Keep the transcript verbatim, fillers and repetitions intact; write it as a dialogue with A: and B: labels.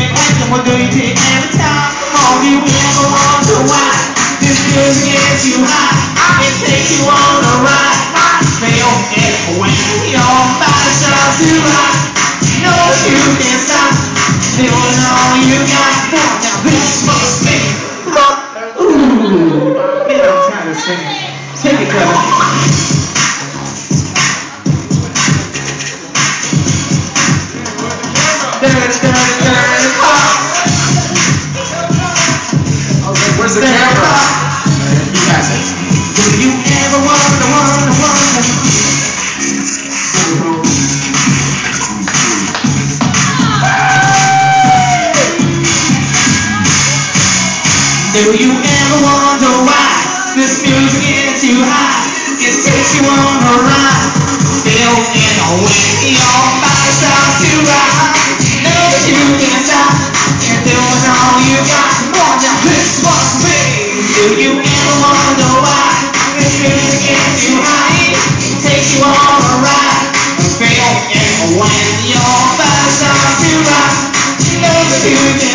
A: What do you take every time? Come on, you ever wonder why this music gets you high? It takes you on a ride. Feel it when your body starts to rock. No, you can't stop. Doing all you got. Now this must be. Ooh, man, I'm trying to sing. Take it, girl.
B: Where's the camera? You guys.
A: Do you ever wonder, wonder, wonder? Do you ever wonder why this music gets you high? It takes you on a ride. Feel in a way your body starts to rock. No, you can't stop. You're doing all you got. This must be. Do you ever wonder why this music gets you high? It takes you on a ride. Feel it when your body starts to rock. No, you can't